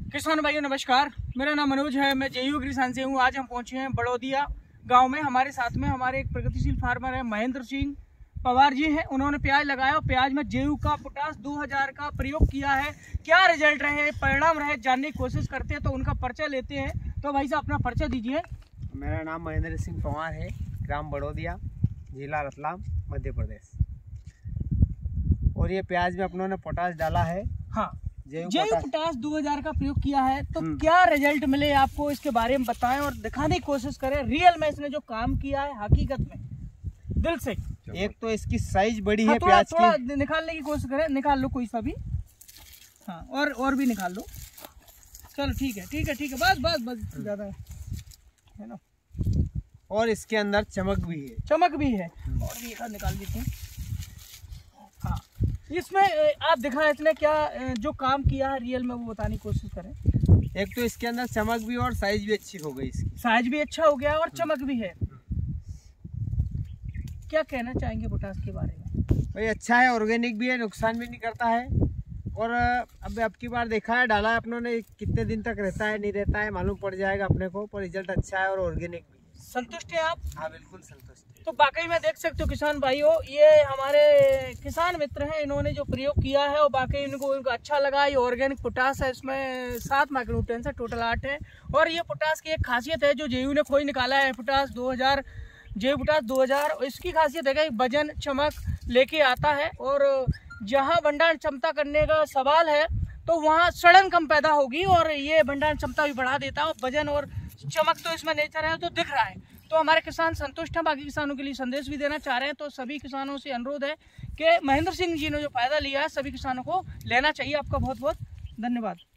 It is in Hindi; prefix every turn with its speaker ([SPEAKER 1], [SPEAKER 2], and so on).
[SPEAKER 1] किसान भाइयों नमस्कार, मेरा नाम मनोज है। मैं जेयू किसान से हूँ। आज हम पहुँचे हैं बड़ौदिया गांव में। हमारे साथ में हमारे एक प्रगतिशील फार्मर है महेंद्र सिंह पवार जी हैं। उन्होंने प्याज लगाया और प्याज में जेयू का पोटास 2000 का प्रयोग किया है। क्या रिजल्ट रहे, परिणाम रहे, जानने की कोशिश करते हैं तो उनका परिचय लेते हैं। तो भाई साहब अपना परिचय दीजिए।
[SPEAKER 2] मेरा नाम महेंद्र सिंह पवार है, ग्राम बड़ौदिया, जिला रतलाम, मध्य प्रदेश। और ये प्याज में अपनों ने पोटास डाला है।
[SPEAKER 1] हाँ, जेयू पोटास 2000 का प्रयोग किया है तो क्या रिजल्ट मिले आपको, इसके बारे में बताएं और दिखाने की कोशिश करें रियल में इसने जो काम किया है हकीकत में दिल से।
[SPEAKER 2] एक तो इसकी साइज बड़ी है,
[SPEAKER 1] थोड़ा
[SPEAKER 2] प्याज
[SPEAKER 1] थोड़ा निकालने की कोशिश करें। निकाल लो कोई सा भी। हाँ, और भी निकाल लो। चलो ठीक है बस ज्यादा है ना।
[SPEAKER 2] और इसके अंदर चमक भी है।
[SPEAKER 1] और भी एक निकाल देते हैं। हाँ, इसमें आप दिखाएं इसने क्या जो काम किया है रियल में वो बताने की कोशिश करें।
[SPEAKER 2] एक तो इसके अंदर चमक भी और साइज भी अच्छी हो गई। इसकी साइज
[SPEAKER 1] भी अच्छा हो गया और चमक भी है। क्या कहना चाहेंगे पोटास के बारे में?
[SPEAKER 2] भाई अच्छा है, ऑर्गेनिक भी है, नुकसान भी नहीं करता है। और अब की बार देखा है, डाला है अपनों ने, कितने दिन तक रहता है नहीं रहता है मालूम पड़ जाएगा अपने को, पर रिजल्ट अच्छा है और ऑर्गेनिक भी।
[SPEAKER 1] संतुष्ट है आप?
[SPEAKER 2] हाँ बिल्कुल संतुष्ट है।
[SPEAKER 1] तो वाकई में देख सकते हो किसान भाइयों, ये हमारे किसान मित्र हैं। इन्होंने जो प्रयोग किया है और वाकई इनको अच्छा लगा। ये ऑर्गेनिक पोटास है, इसमें 7 माइक्रोन्यूट्रिएंट्स है, टोटल 8 है। और ये पोटास की एक खासियत है जो जेयू ने खोज निकाला है, पोटास 2000, जेयू पोटास 2000। इसकी खासियत है कि वजन चमक लेके आता है और जहाँ भंडारण क्षमता करने का सवाल है तो वहाँ सड़न कम पैदा होगी और ये भंडारण क्षमता भी बढ़ा देता है। और वजन और चमक तो इसमें नेचर है तो दिख रहा है। तो हमारे किसान संतुष्ट हैं। बाकी किसानों के लिए संदेश भी देना चाह रहे हैं। तो सभी किसानों से अनुरोध है कि महेंद्र सिंह जी ने जो फायदा लिया है सभी किसानों को लेना चाहिए। आपका बहुत बहुत धन्यवाद।